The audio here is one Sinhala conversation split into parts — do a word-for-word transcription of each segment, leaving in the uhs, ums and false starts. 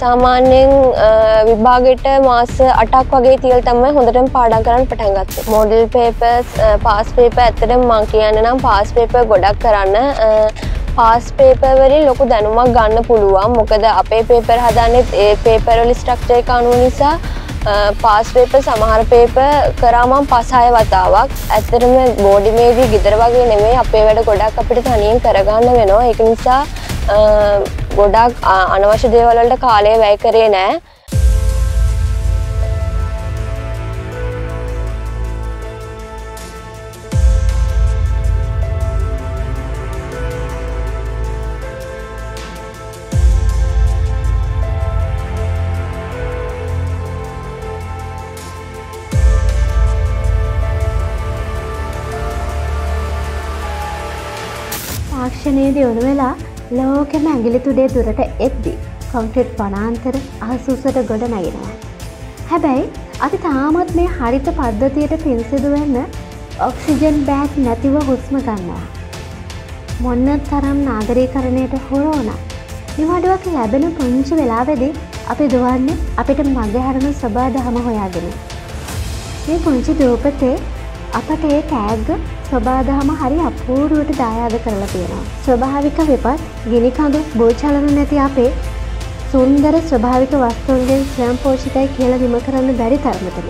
සාමාන්‍යයෙන් විභාගෙට මාස අටක් වගේ තියලා තමයි හොඳටම පාඩම් කරන්න පටන් ගත්තේ. මොඩල් පේපර්ස්, පාස් පේපර් ඇත්තටම මම කියන්නේ නම් පාස් පේපර් ගොඩක් කරන්න පාස් පේපර් වලින් ලොකු දැනුමක් ගන්න පුළුවන්. මොකද අපේ පේපර් හදන්නේ ඒ පේපර් වල ස්ට්‍රක්චර් එක අනුව නිසා පාස් පේපර් සමහර පේපර් කරා මම පහ හය වතාවක්. ඇත්තටම බෝඩ් ඉමේජ් ගෙදර වගේ නෙමෙයි අපේ වැඩ ගොඩක් අපිට තනියෙන් කරගන්න වෙනවා. ඒක නිසා ගොඩක් අනවශ්‍ය දේවල් වලට කාලය වැය කරේ නෑ. තාක්ෂණයේදී වුණ වෙලා ලෝකෙම ඇඟිලි තුඩේ දුරට එද්දි කොන්ක්‍රීට් වනාන්තර අහසුසට ගොඩ නැගෙනවා. හැබැයි අපි තාමත් මේ හරිත පද්ධතියට පිරිසිදු වෙන්න ඔක්සිජන් බෑග් නැතිව හුස්ම ගන්නවා. මොන තරම් නාගරීකරණයට හොරෝනා නිවාඩුවක් ලැබෙන පුංචි වෙලාවෙදී අපි දුවන්නේ අපිට මගහැරෙන සබාදහම හොයාගෙන. මේ පුංචි දූපතේ අපට ඒ ටැග් ස්වභාදහම හරි අපූර්වට දායාද කරලා තියෙනවා. ස්වභාවික විපත්, ගිනි කඳු, භූචලන නැති අපේ සුන්දර ස්වභාවික වස්තුන්ගෙන් ස්වයංපෝෂිතයි කියලා නිම කරන්න බැරි තරමටම.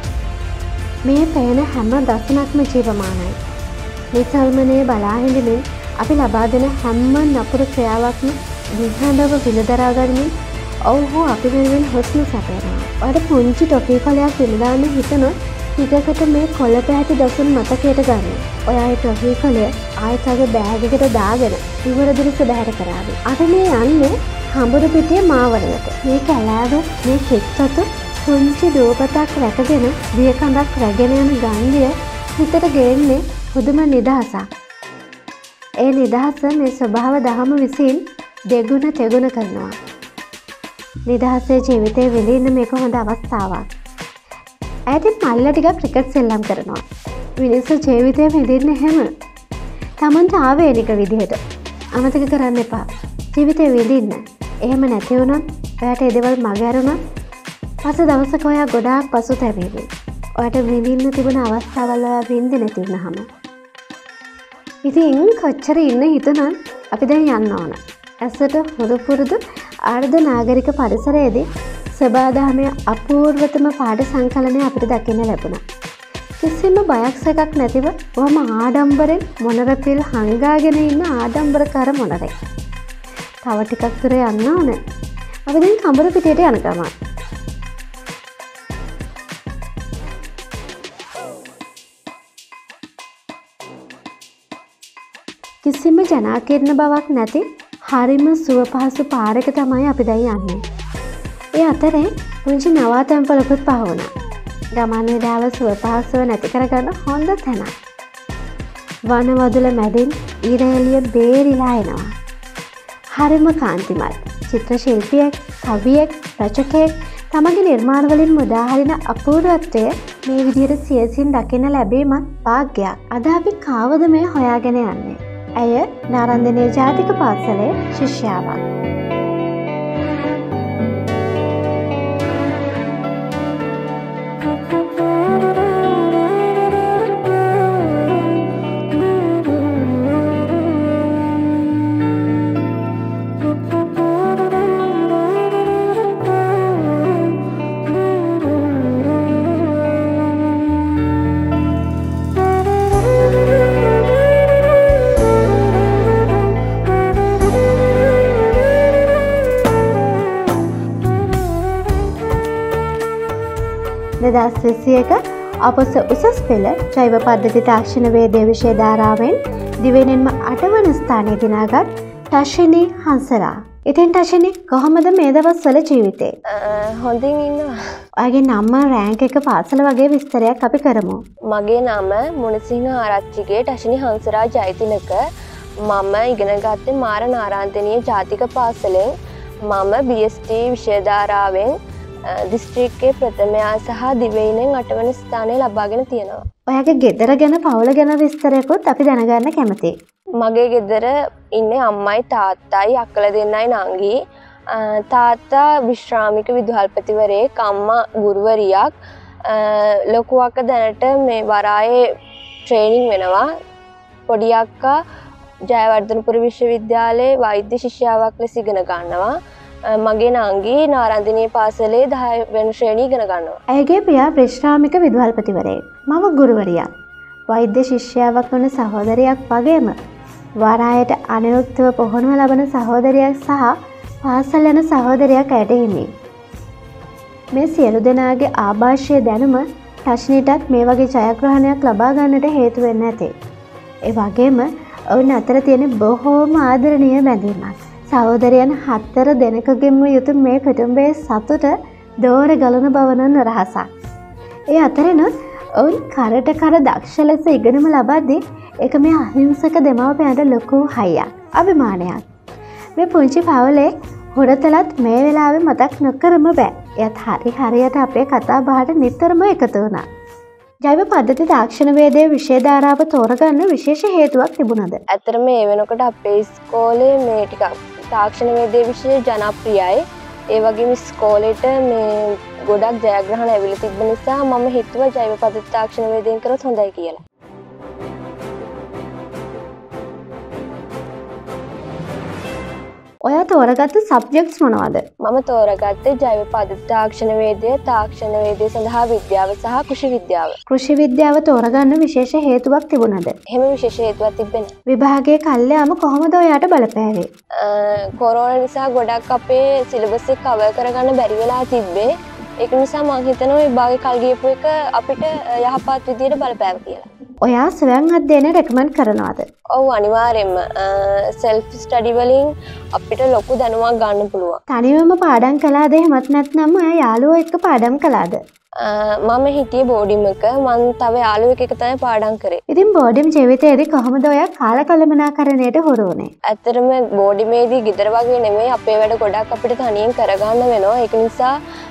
මේ පේන හැම දසනක්ම ජීවමානයි. නිසල්මනේ බලා හිඳිමින් අපි ලබා දෙන හැම නපුරු ක්‍රියාවක්ම නිහඬව විලදරා ගනිමින් ඔව්හු අපි වෙනුවෙන් හොස්ම සැපයනවා. ඔයාලට පුංචි ටොෆී කොලයක් විඳාන්න හිතනොත් ටිකකට මේ කොළ පැහැති දසුන් මතකයට ගන්න. ඔයා ඒ ටොෆී කොලය ආයතගේ බෑග් එකට දාගෙන ඉවර දිරිස බැහැර කරාවි. අර මේ යන්නේ හඹුරු පිටියේ මාවලකට. මේ කැලෑව මේ කෙත්තතු පුංචි දූපතක් රැකගෙන දියකඳක් රැගෙන යන ගංගිය හිතට ගේන්නේ පුදුම නිදහසක්. ඒ නිදහස මේ ස්වභාව දහම විසින් දෙගුණ තෙගුණ කරනවා. නිදහසේ ජීවිතේ විඳින්න මේක හොඳ අවස්ථාවක්. ඇතින් මල්ල ටික ක්‍රිකට් සෙල්ලම් කරනවා. මිනිස්සු ජීවිතය විඳින්න හැම තමන්ට ආවේනික විදිහට අමතක කරන්න එපා. ජීවිතය විඳින්න. එහෙම නැති වුණොත් ඔයාට ඒ දේවල් මගහැරුණොත් පස්සේ දවසක ඔයා ගොඩාක් පසුතැවෙවි. ඔයාට විඳින්න තිබුණ අවස්ථාවල් ඔයා විඳින්න නැති වුණාම. ඉතින් කොච්චර ඉන්න හිතුණත් අපි දැන් යන්න ඕන. ඇසට හුරු පුරුදු ආර්ධ නාගරික පරිසරයේදී සබාදහමේ අපූර්වතම පාඩ සංකලනය අපිට දකින්න ලැබුණා. කිසිම බයක් සැකක් නැතිව වම ආඩම්බරෙන් මොනර පිල් හංගාගෙන ඉන්න ආඩම්බරකාර මොනරෙක්. තව ටිකක් දුර යන්න ඕන. අපි දැන් කඹර පිටියට යන ගමන්. කිසිම ජනාකීර්ණ බවක් නැති හරිම සුව පහසු පාරක තමයි අපි දැන් යන්නේ. ඒ අතරේ පුංචි නවාතැන්පලකුත් පහ වුණා. ගමන් විඩාව සුව පහසුව නැති කරගන්න හොඳ තැනක්. වනවදුල මැදින් ඊර එළිය බේරිලා එනවා. හරිම කාන්තිමත්. චිත්‍ර ශිල්පියෙක්, කවියෙක්, රචකයෙක් තමගේ නිර්මාණ වලින් මුදා හරින අපූර්වත්වය මේ විදිහට සියසින් දකින්න ලැබීමත් වාග්යක්. අද අපි කාවද මේ හොයාගෙන යන්නේ? ඇය නාරන්දනීය ජාතික පාසලේ ශිෂ්‍යාවක්. දෙදහස් විසියක අපොස උසස් පෙළ ජෛව පද්ධති තාක්ෂණ වේදේ විෂය ධාරාවෙන් දිවෙනින්ම අටවන ස්ථානයේ දිනාගත් ටෂිනි හංසලා. ඉතින් ටෂිනි කොහොමද මේ දවස්වල ජීවිතේ? හොඳින් ඉන්නවා. ඔයාගේ නම රෑන්ක් එක පාසල වගේ විස්තරයක් අපි කරමු. මගේ නම මුණසිංහ ආරච්චිගේ ටෂිනි හංසරා ජයතිලක. මම ඉගෙන ගත්තේ මාර නාරාන්තනීය ජාතික පාසලෙන්. මම බී එස් ටී විෂය ධාරාවෙන් දිස්ත්‍රික්කයේ ප්‍රථමයා සහ දිවයිනෙන් අටවන ස්ථානය ලබාගෙන තියෙනවා. ඔයාගේ ගෙදර ගැන පවුල ගැන විස්තරයක්ත් අපි දැනගන්න කැමතියි. මගේ ගෙදර ඉන්නේ අම්මයි තාත්තයි අක්කලා දෙන්නයි නංගි. තාත්තා විශ්‍රාමික විදුහල්පතිවරයෙක්, අම්මා ගුරුවරියක්. ලොකු අක්කා දැනට මේ වරායේ ට්‍රේනින් වෙනවා. පොඩි අක්කා ජයවර්ධනපුර විශ්වවිද්‍යාලයේ වෛද්‍ය ශිෂ්‍යාවක් ලෙස ඉගෙන ගන්නවා. මගේ නංගි නාරන්දිනී පාසලේ දහ වෙනි ශ්‍රේණිය ඉගෙන ගන්නවා. ඇයගේ පියා විශ්‍රාමික විදුහල්පතිවරයෙක්. මම ගුරුවරියක්. වෛද්‍ය ශිෂ්‍යාවක් වන සහෝදරියක් වගේම වරායට අනුයුක්තව පොහොනව ලබන සහෝදරියක් සහ පාසල් යන සහෝදරියක් ඇයට හිමි. මේ සියලු දෙනාගේ ආభాෂයේ දැනුම රශ්මිටත් මේ වගේ ජයග්‍රහණයක් ලබා ගන්නට හේතු වෙන්න ඇති. ඒ වගේම ඔවුන් අතර තියෙන බොහෝම ආදරණීය බැඳීමක්. සහෝදරයන් හතර දෙනෙකුගෙන්ම යුතු මේ කුටුම්බයේ සතුට දෝර ගලන බව නම් රහසක්. ඒ අතරිනුත් ඔවුන් කරට කර දක්ෂ ලෙස ඉගෙනුම ලබද්දී ඒක මේ අහිංසක දෙමව්පියන්ට ලොකු හයියක්, අභිමානයක්. මේ පුංචි පවුලේ හොරතලත් මේ වෙලාවේ මතක් නොකරම බෑ. එයත් හරි හරියට අපේ කතා බහට නිතරම එකතු වුණා. ජෛව පද්ධති තාක්ෂණ වේදයේ විෂය ධාරාව තෝරගන්න විශේෂ හේතුවක් තිබුණාද? ඇත්තටම මේ වෙනකොට අපේ ඉස්කෝලේ මේ ටිකක් තාක්ෂණ වේදයේ විෂය ජනප්‍රියයි. ඒ වගේම ඉස්කෝලේට මේ ගොඩක් ජයග්‍රහණ ඇවිල්ලා තිබ්බ නිසා මම හිතුවා ජෛව පද්ධති තාක්ෂණ වේදයෙන් කරොත් හොඳයි කියලා. ඔයා තෝරගත්ත සබ්ජෙක්ට්ස් මොනවද? මම තෝරගත්තේ ජෛව පද්ධති තාක්ෂණ වේදය, තාක්ෂණ වේදය සඳහා විද්‍යාව සහ කෘෂි විද්‍යාව. කෘෂි විද්‍යාව තෝරගන්න විශේෂ හේතුවක් තිබුණාද? එහෙම විශේෂ හේතුවක් තිබෙන්නේ. විභාගයේ කල්යාම කොහොමද ඔයාට බලපෑවේ? කොරෝනා නිසා ගොඩක් අපේ සිලබස් එක කවර් කරගන්න බැරි වෙලා තිබ්බේ. ඒක නිසා මම හිතනවා විභාගයේ කල් ගියපු එක අපිට යහපත් විදියට බලපෑවා කියලා. ඔයා ස්වයං අධ්‍යයනය රෙකමන්ඩ් කරනවද? ඔව් අනිවාර්යෙන්ම. සෙල්ෆ් ස්ටඩි වලින් අපිට ලොකු දැනුමක් ගන්න පුළුවන්. තනියම පාඩම් කළාද එහෙමත් නැත්නම් ඔයා යාළුවෝ එක්ක පාඩම් කළාද? මම හිටියේ බෝඩිම් එක. මම තව යාළුවෙක් එක තමයි පාඩම් කරේ. ඉතින් බෝඩිම් ජීවිතයේදී කොහොමද ඔයා කාලකලමනාකරණයට හුරු වුනේ? ඇත්තටම බෝඩිමේදී ගෙදර වගේ නෙමෙයි, අපේ වැඩ ගොඩක් අපිට තනියෙන් කරගන්න වෙනවා. ඒක නිසා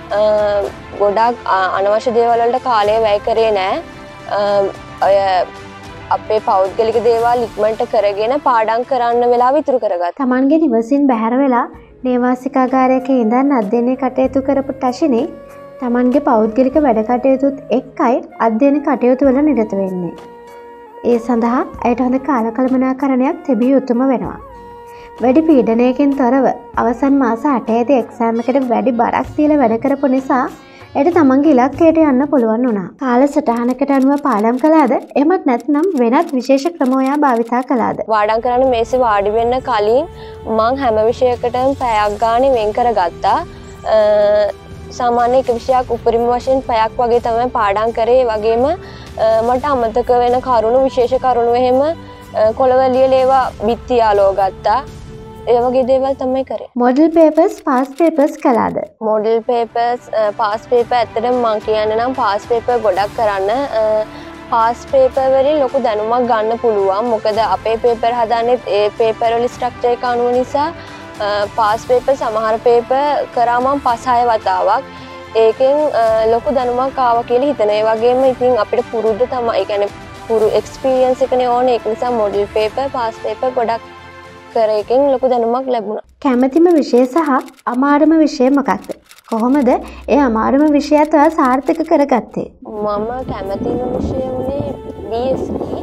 ගොඩක් අනවශ්‍ය දේවල් වලට කාලය වැය කරේ නෑ. ඔය අපේ පෞද්ගලික දේවල් ඉක්මනට කරගෙන පාඩම් කරන්න වෙලාව ඉතුරු කරගත්තා. Tamange නිවසින් බැහැර වෙලා නේවාසිකාගාරයක ඉඳන් අධ්‍යයනය කටයුතු කරපු ටැෂිනේ Tamange පෞද්ගලික වැඩ කටයුතුත් එක්කයි අධ්‍යයන කටයුතු වල නිරත වෙන්නේ. ඒ සඳහා ඇයට හොඳ කාලකල්පනාකරණයක් තිබිය යුතුම වෙනවා. වැඩි පීඩනයකින් තොරව අවසන් මාස අටේදී එක්සෑම් එකට වැඩි බරක් දීලා වැඩ කරපු නිසා එයට තමන්ගේ ඉලක්කයට යන්න පුළුවන් වුණා. කාලසටහනකට අනුව පාඩම් කළාද? එහෙමත් නැත්නම් වෙනත් විශේෂ ක්‍රම ඔයා භාවිතා කළාද? පාඩම් කරන්න මේසේ වාඩි වෙන්න කලින් මං හැම විෂයකටම පැයක් ගානේ වෙන් කරගත්තා. සාමාන්‍ය එක විෂයක් උපරිම වශයෙන් පැයක් වගේ තමයි පාඩම් කරේ. ඒ වගේම මට අමතක වෙන කරුණු විශේෂ කරුණු එහෙම කොළවලිය ලේවා බිත්ති යාලෝ ගත්තා. ඒ වගේ දේවල් තමයි කරේ. මොඩල් පේපර්ස්, පාස් පේපර්ස් කළාද? මොඩල් පේපර්ස්, පාස් පේපර් ඇත්තටම මම කියන්නේ නම් පාස් පේපර් ගොඩක් කරන්න. පාස් පේපර් වලින් ලොකු දැනුමක් ගන්න පුළුවන්. මොකද අපේ පේපර් හදන්නේ ඒ පේපර් වල ස්ට්‍රක්චර් එක අනුව නිසා පාස් පේපර් සමහර පේපර් කරා මම පහ හය වතාවක්. ඒකෙන් ලොකු දැනුමක් ආවා කියලා හිතනවා. ඒ වගේම ඉතින් අපිට පුරුද්ද තමයි. ඒ කියන්නේ පුරු එක්ස්පීරියන්ස් එකනේ ඕනේ. ඒක නිසා මොඩල් පේපර්, පාස් පේපර් ගොඩක් කරේකින් ලොකු දැනුමක් ලැබුණා. කැමැතිම විෂය සහ අමාරුම විෂය මොකක්ද? කොහොමද ඒ අමාරුම විෂයත් ඔයා සාර්ථක කරගත්තේ? මම කැමැතිම විෂය වුණේ බී එස් ටී.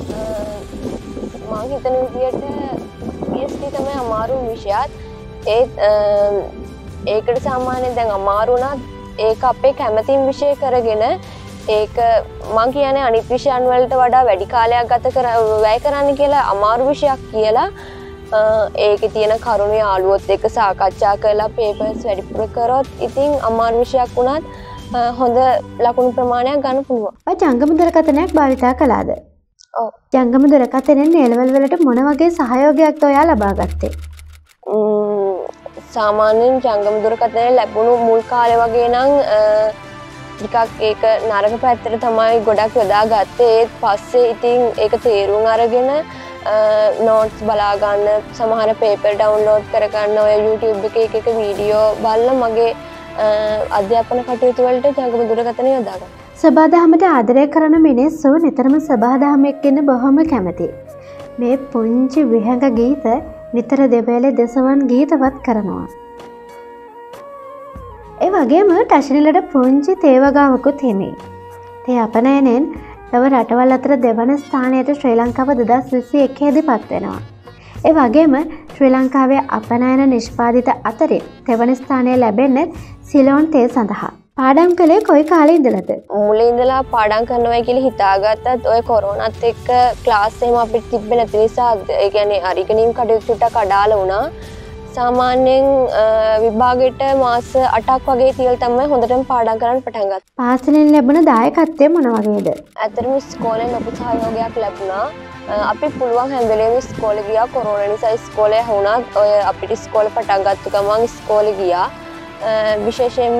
මම හිතන විදියට බී එස් ටී තමයි අමාරුම විෂයත්. ඒත් ඒකට සාමාන්‍යයෙන් දැන් අමාරු වුණත් ඒක අපේ කැමැතිම විෂය කරගෙන ඒක මං කියන්නේ අනිත් විෂයන් වලට වඩා වැඩි කාලයක් ගත කර වැය කරන්න කියලා අමාරු විෂයක් කියලා. ඒකේ තියෙන කරුණු යාළුවොත් එක්ක සාකච්ඡා කරලා පේපර්ස් වැඩිපුර කරොත් ඉතින් අමාරු විෂයක් වුණත් හොඳ ලකුණු ප්‍රමාණයක් ගන්න පුළුවන්. ඔය ජංගම දුරකථනයක් භාවිතා කළාද? ඔව්. ජංගම දුරකථනයෙන් ඒ ලෙවල් වලට මොන වගේ සහයෝගයක්ද ඔයා ලබා ගත්තේ? සාමාන්‍යයෙන් ජංගම දුරකථනය ලැබුණු මුල් කාලේ වගේ නම් ටිකක් ඒක නරක පැත්තට තමයි ගොඩක් යොදා ගත්තේ. ඒත් පස්සේ ඉතින් ඒක තේරුම් අරගෙන නෝට්ස් බලා ගන්න, සමහර පේපර් ඩවුන්ලෝඩ් කරගන්න, ඔය YouTube එකේ එක එක වීඩියෝ බලලා මගේ අධ්‍යාපන කටයුතු වලට ජංගම දුරකථනය යොදා ගන්න. සබාදහමට ආදරය කරන මිනිස්සු නිතරම සබාදහම එක්ක ඉන්න බොහොම කැමතියි. මේ පුංචි විහඟ ගීත නිතර දෙවැලේ දෙසවන් ගීතවත් කරනවා. ඒ වගේම ටෂනිලට පුංචි තේවගාවකුත් හිමි. තේ අපනයනෙන් ලොව රටවල් අතර දෙවන ස්ථානයට ශ්‍රී ලංකාව දෙදස් විසි එකේදී පත් වෙනවා. ඒ වගේම ශ්‍රී ලංකාවේ අපනයන නිෂ්පාදිත අතරින් දෙවන ස්ථානය ලැබෙන්නේ සිලෝන් තේ සඳහා. පාඩම් කළේ කොයි කාලේ ඉඳලාද? මුලින් ඉඳලා පාඩම් කරනවා කියලා හිතාගත්තත් ඔය කොරෝනාත් එක්ක ක්ලාස් එහෙම අපිට තිබ්බේ නැති නිසා ඒ කියන්නේ අරිගණීම් කටයුතු ටික අඩාල වුණා. සාමාන්‍යයෙන් විභාගෙට මාස අටක් වගේ තියලා තමයි හොඳටම පාඩම් කරන්න පටන් ගත්තේ. පාසලෙන් ලැබුණ දායකත්වය මොන වගේද? ඇත්තටම ඉස්කෝලෙන් ලොකු සහයෝගයක් ලැබුණා. අපි පුළුවන් හැම වෙලේම ඉස්කෝලේ ගියා. කොරෝනා නිසා ඉස්කෝලේ වුණත් ඔය අපිට ඉස්කෝලේ පටන් ගත්ත ගමන් ඉස්කෝලේ ගියා. විශේෂයෙන්ම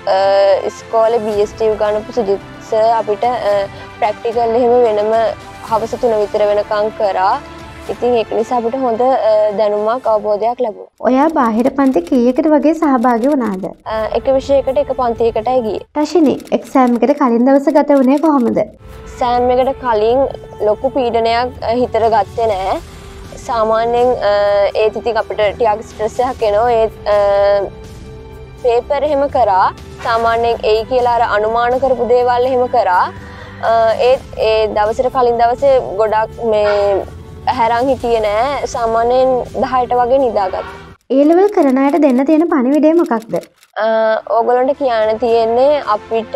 ඉස්කෝලේ බී එස් ටී ගන්නපු සුජිත් සර් අපිට ප්‍රැක්ටිකල් එහෙම වෙනම හවස තුන විතර වෙනකම් කරා. ඉතින් ඒක නිසා අපිට හොඳ දැනුමක් අවබෝධයක් ලැබුණා. ඔයා බාහිර පන්ති කීයකට වගේ සහභාගී වුණාද? එක විෂයකට එක පන්තියකටයි ගියේ. රශිනි, එක්සෑම් එකට කලින් දවස ගත වුණේ කොහොමද? එක්සෑම් එකට කලින් ලොකු පීඩනයක් හිතට ගත්තේ නැහැ. සාමාන්‍යයෙන් ඒත් ඉතින් අපිට ටිකක් ස්ට්‍රෙස් එකක් එනවා. ඒ පේපර් එහෙම කරා. සාමාන්‍යයෙන් එයි කියලා අර අනුමාන කරපු දේවල් එහෙම කරා. ඒත් ඒ දවසට කලින් දවසේ ගොඩක් මේ හැරන් හිටියේ නෑ. සාමාන්‍යයෙන් දහයට වගේ නිදාගත්තා. ඒ ලෙවල් කරන අයට දෙන්න තියෙන පණිවිඩය මොකක්ද? ඕගොල්ලන්ට කියන්න තියෙන්නේ අපිට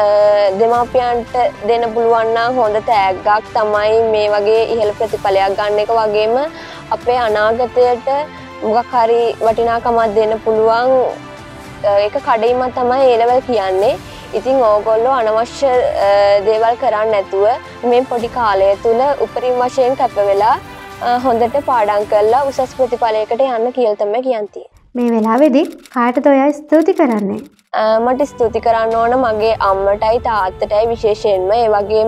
දෙමාපියන්ට දෙන්න පුළුවන් නම් හොඳ තෑග්ගක් තමයි මේ වගේ ඉහළ ප්‍රතිඵලයක් ගන්න එක. වගේම අපේ අනාගතයට මොකක් හරි වටිනාකමක් දෙන්න පුළුවන් එක කඩයිමක් තමයි ඒ ලෙවල් කියන්නේ. ඉතින් ඕගොල්ලෝ අනවශ්‍ය දේවල් කරන්නේ නැතුව මේ පොඩි කාලය තුල උපරිම වශයෙන් කැප වෙලා හොඳට පාඩම් කරලා උසස් ප්‍රතිඵලයකට යන්න කියලා තමයි කියන්නේ. මේ වෙලාවේදී කාටද ඔයා ස්තුති කරන්නේ? මට ස්තුති කරන්න ඕන මගේ අම්මටයි තාත්තටයි විශේෂයෙන්ම. ඒ වගේම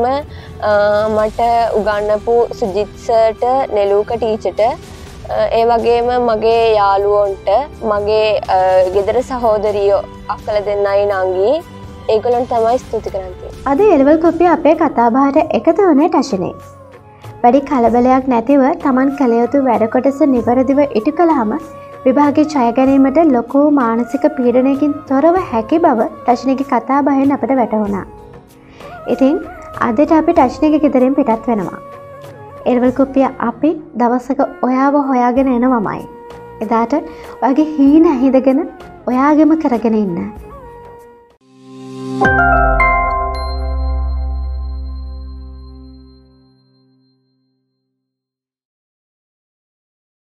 මට උගන්වපු සුජිත් සර්ට, නෙලූක ටීචර්ට, ඒ වගේම මගේ යාළුවන්ට, මගේ ගෙදර සහෝදරියෝ අක්කලා දෙන්නයි නංගි, ඒගොල්ලන්ට තමයි ස්තුති කරන්නේ. අද එලෙවල් කොපිය අපේ කතාබහට එකතු වුණේ ටෂනේ. වැඩි කලබලයක් නැතිව Taman කළ යුතු වැඩ කොටස නිවැරදිව ඉටු කළාම විභාගයේ ජය ගැනීමට ලොකු මානසික පීඩනයකින් තොරව හැකි බව ටෂනේගේ කතාබහෙන් අපට වැටහුණා. ඉතින් අදට අපි ටෂනේගේ ගෙදරින් පිටත් වෙනවා. එලෙවල් කොපිය අපි දවසක ඔයාව හොයාගෙන එනවමයි. එදාට ඔයාගේ හීන ඇහිඳගෙන ඔයාගෙම කරගෙන ඉන්න. Thank you.